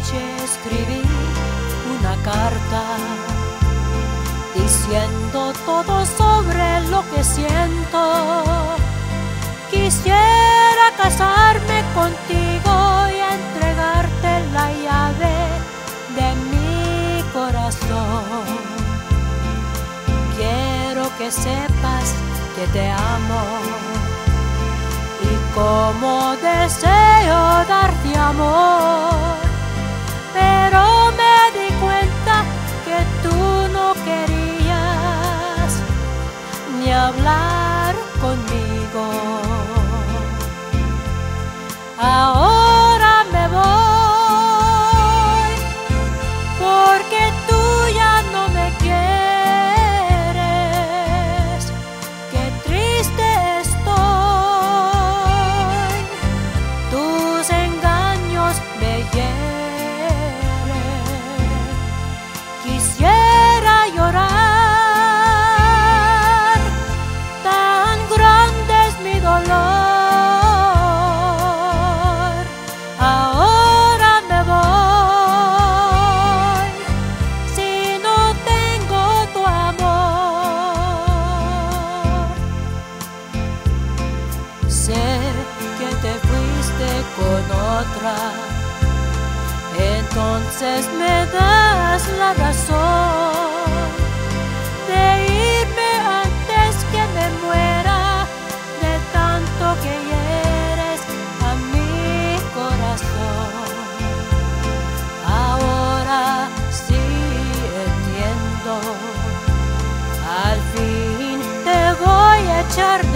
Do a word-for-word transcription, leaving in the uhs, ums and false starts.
noche escribí una carta diciendo todo sobre lo que siento. Quisiera casarme contigo y entregarte la llave de mi corazón. Quiero que sepas que te amo y cómo deseo darte amor, pero me di cuenta que tú no querías ni hablar conmigo. Ahora me voy porque tú ya no me quieres. Qué triste estoy, tus engaños me hieren. Quisiera llorar, tan grande es mi dolor. Sé que te fuiste con otra, entonces me das la razón de irme antes que me muera, de tanto que hieres a mi corazón. Ahora sí entiendo, al fin te voy a echar